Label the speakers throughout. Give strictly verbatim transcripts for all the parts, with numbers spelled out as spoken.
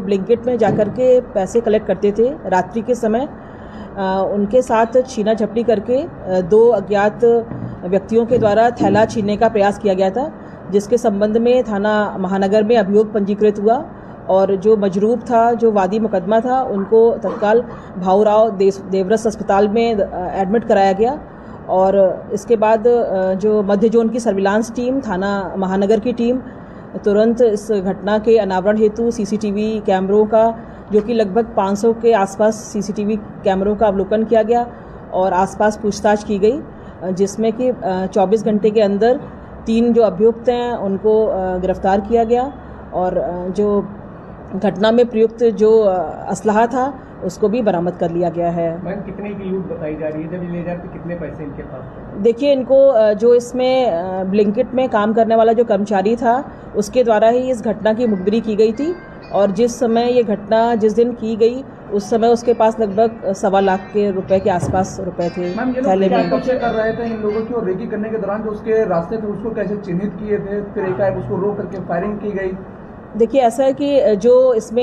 Speaker 1: Blinkit में जाकर के पैसे कलेक्ट करते थे। रात्रि के समय आ, उनके साथ छीना झपटी करके आ, दो अज्ञात व्यक्तियों के द्वारा थैला छीनने का प्रयास किया गया था, जिसके संबंध में थाना महानगर में अभियोग पंजीकृत हुआ और जो मजरूब था, जो वादी मुकदमा था, उनको तत्काल भाऊराव देवरस अस्पताल में एडमिट कराया गया। और इसके बाद जो मध्य जोन की सर्विलांस टीम, थाना महानगर की टीम तुरंत इस घटना के अनावरण हेतु सीसीटीवी कैमरों का, जो कि लगभग पाँच सौ के आसपास सीसीटीवी कैमरों का अवलोकन किया गया और आसपास पूछताछ की गई, जिसमें कि चौबीस घंटे के अंदर तीन जो अभियुक्त हैं उनको गिरफ्तार किया गया और जो घटना में प्रयुक्त जो असलहा था उसको भी बरामद कर लिया गया है।
Speaker 2: मैम, कितने की लूट बताई जा रही है? जब ये ले जाते कितने पैसे इनके पास?
Speaker 1: देखिए, इनको जो इसमें ब्लिंकिट में काम करने वाला जो कर्मचारी था उसके द्वारा ही इस घटना की मुखबिरी की गई थी और जिस समय ये घटना जिस दिन की गई उस समय उसके पास लगभग सवा लाख के रुपए के आसपास रुपए थे थैले में।
Speaker 3: कब्जे कर रहे थे इन लोगों की और रेकी करने के दौरान जो उसके रास्ते थे उसको कैसे चिन्हित किए थे, फिर एकाएक उसको रोक करके फायरिंग की गई?
Speaker 1: देखिए, ऐसा है कि जो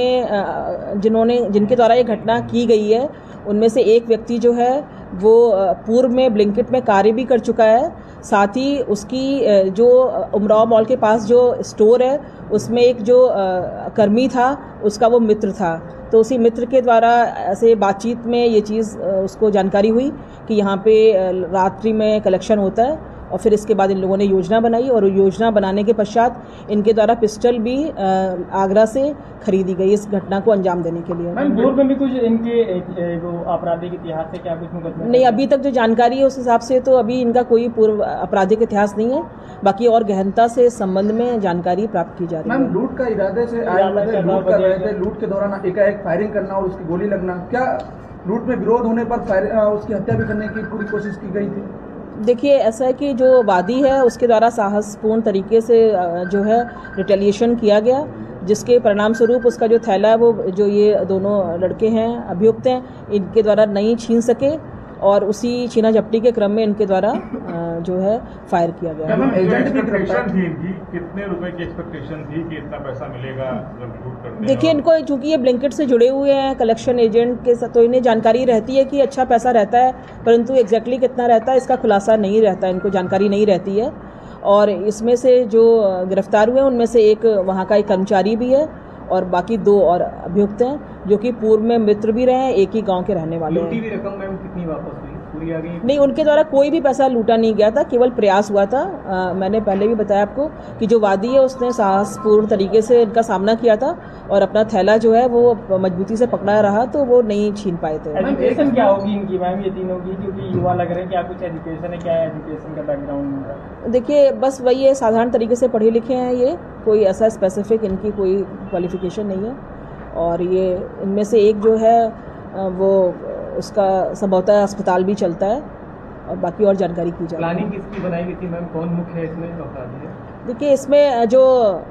Speaker 1: इसमें जिन्होंने जिनके द्वारा ये घटना की गई है उनमें से एक व्यक्ति जो है वो पूर्व में ब्लिंकिट में कार्य भी कर चुका है। साथ ही उसकी जो उमराव मॉल के पास जो स्टोर है उसमें एक जो कर्मी था उसका वो मित्र था, तो उसी मित्र के द्वारा ऐसे बातचीत में ये चीज़ उसको जानकारी हुई कि यहाँ पे रात्रि में कलेक्शन होता है और फिर इसके बाद इन लोगों ने योजना बनाई और योजना बनाने के पश्चात इनके द्वारा पिस्टल भी आगरा से खरीदी गई इस घटना को अंजाम देने के लिए।
Speaker 2: मैम, पूर्व में भी कुछ इनके वो आपराधिक इतिहास है क्या? कुछ मुकदमे
Speaker 1: नहीं, अभी तक जो जानकारी है उस हिसाब से तो अभी इनका कोई पूर्व आपराधिक इतिहास नहीं है, बाकी और गहनता से संबंध में जानकारी प्राप्त की जा रही है।
Speaker 3: मैम, लूट का इरादे से आए थे, लूट कर रहे थे, लूट के दौरान एकाएक फायरिंग करना और उसकी गोली लगना, क्या लूट में विरोध होने पर फायर उसकी हत्या भी करने की पूरी कोशिश की गई थी?
Speaker 1: देखिए, ऐसा है कि जो वादी है उसके द्वारा साहसपूर्ण तरीके से जो है रिटेलिएशन किया गया, जिसके परिणाम स्वरूप उसका जो थैला है वो जो ये दोनों लड़के हैं अभियुक्त हैं इनके द्वारा नहीं छीन सके और उसी छीना झपटी के क्रम में इनके द्वारा जो है फायर किया गया।
Speaker 4: एक्सपेक्टेशन थी इनकी, कितने रुपए की एक्सपेक्टेशन थी कि इतना पैसा मिलेगा जब लूट करते हैं?
Speaker 1: देखिए, इनको चूंकि ये ब्लिंकिट से जुड़े हुए हैं कलेक्शन एजेंट के साथ, तो इन्हें जानकारी रहती है कि अच्छा पैसा रहता है, परंतु एग्जैक्टली कितना रहता है इसका खुलासा नहीं रहता, इनको जानकारी नहीं रहती है। और इसमें से जो गिरफ्तार हुए उनमें से एक वहाँ का एक कर्मचारी भी है और बाकी दो और अभियुक्त हैं जो कि पूर्व में मित्र भी रहे हैं, एक ही गांव के रहने वाले हैं।
Speaker 2: लूटी हुई रकम मैम कितनी वापस हुई? पूरी आ गई?
Speaker 1: नहीं, उनके द्वारा कोई भी पैसा लूटा नहीं गया था, केवल प्रयास हुआ था। आ, मैंने पहले भी बताया आपको कि जो वादी है उसने साहसपूर्ण तरीके से इनका सामना किया था और अपना थैला जो है वो मजबूती से पकड़ा रहा तो वो नहीं छीन पाए थे।
Speaker 2: एजुकेशन क्या होगी इनकी मैम, ये तीनों की? क्योंकि युवा लग रहे हैं, क्या कुछ एजुकेशन है? क्या है एजुकेशन का बैकग्राउंड?
Speaker 1: देखिए, बस वही है, साधारण तरीके से पढ़े लिखे हैं ये, कोई ऐसा स्पेसिफिक इनकी कोई क्वालिफिकेशन नहीं है। और ये इनमें से एक जो है वो उसका संभवतः अस्पताल भी चलता है और बाकी और जानकारी की जाए।
Speaker 2: प्लानिंग किसकी बनाई गई थी मैम? कौन मुख्य है इसमें अपराधी है?
Speaker 1: देखिए, इसमें जो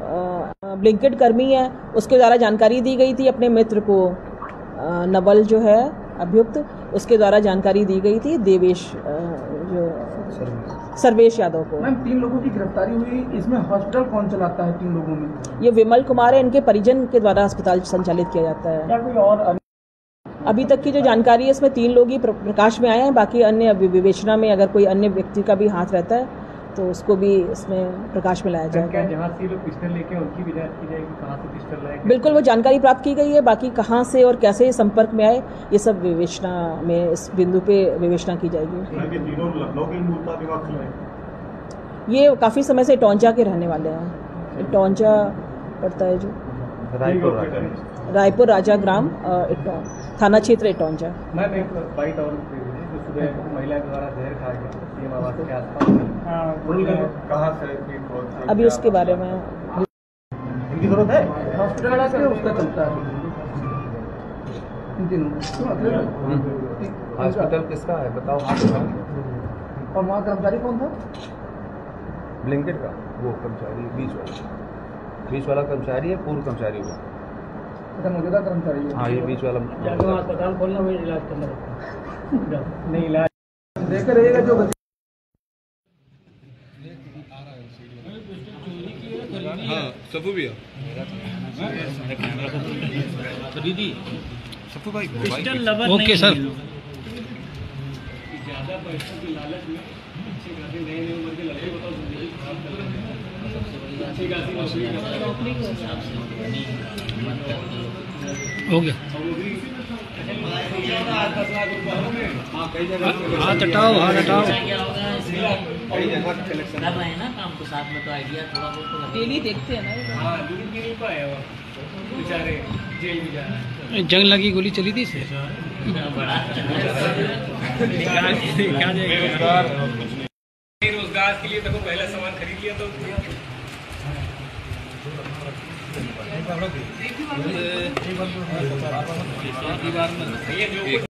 Speaker 1: ब्लिंकिट कर्मी है उसके द्वारा जानकारी दी गई थी अपने मित्र को, नवल जो है अभियुक्त, उसके द्वारा जानकारी दी गई थी देवेश जो सर्वेश यादव को।
Speaker 3: मैम, तीन लोगों की गिरफ्तारी हुई, इसमें हॉस्पिटल कौन चलाता है तीन लोगों में?
Speaker 1: ये विमल कुमार है, इनके परिजन के द्वारा अस्पताल संचालित किया जाता है।
Speaker 2: क्या कोई और?
Speaker 1: अभी तक की जो जानकारी है इसमें तीन लोग ही प्रकाश में आए हैं, बाकी अन्य विवेचना में अगर कोई अन्य व्यक्ति का भी हाथ रहता है तो उसको भी इसमें प्रकाश में लाया जाएगा।
Speaker 2: जहाँ से लोग पिस्टल लेके उनकी भी जांच की जाएगी, कहाँ से पिस्टल लाए?
Speaker 1: बिल्कुल, वो जानकारी प्राप्त की गई है, बाकी कहाँ से और कैसे संपर्क में आए ये सब विवेचना में, इस बिंदु पे विवेचना की जाएगी। ये काफ़ी समय से इटौंजा के रहने वाले हैं, इटौंजा पड़ता है जो रायपुर राजा ग्राम थाना क्षेत्र इटौंजा।
Speaker 2: मैम, एक बाइट और जो सुबह महिला द्वारा जहर खाया गया सीएम आवास के आसपास,
Speaker 4: कहाँ से?
Speaker 1: अभी उसके बारे में
Speaker 2: इनकी जरूरत है
Speaker 3: हॉस्पिटल से उसका चलता है।
Speaker 5: हॉस्पिटल किसका है बताओ?
Speaker 3: और वहाँ कर्मचारी कौन था?
Speaker 5: ब्लिंकिट का वो कर्मचारी, बीच वाला बीच वाला कर्मचारी है, पूर्व कर्मचारी हुआ।
Speaker 3: अच्छा, मौजूदा कर्मचारी है।
Speaker 5: हाँ, ये बीच वाला।
Speaker 2: अस्पताल खोलना वही इलाज करना नहीं, इलाज
Speaker 3: देख रहिएगा जो
Speaker 4: हाँ सबू भैया
Speaker 6: दीदी
Speaker 7: पिस्टल लवर
Speaker 6: ओके सर।
Speaker 2: ज्यादा पैसों की लालच में अच्छी खासी नई नई उम्र के लड़के बताओ जिंदगी खराब कर रहे हैं। अच्छी खासी नौकरी
Speaker 6: हो गया। हाथ हटाओ, हाथ हटाओ।
Speaker 7: कर रहे हैं ना काम को साथ में, तो आइडिया थोड़ा बहुत तो लगेगा।
Speaker 1: डेली देखते हैं ना।
Speaker 2: हाँ दूर भी नहीं पाए और बेचारे जेल भी जा रहे हैं।
Speaker 6: जंग लगी गोली चली थी इसे।
Speaker 7: बड़ा
Speaker 2: रोजगार के लिए देखो पहला सामान खरीद लिया तो ये जो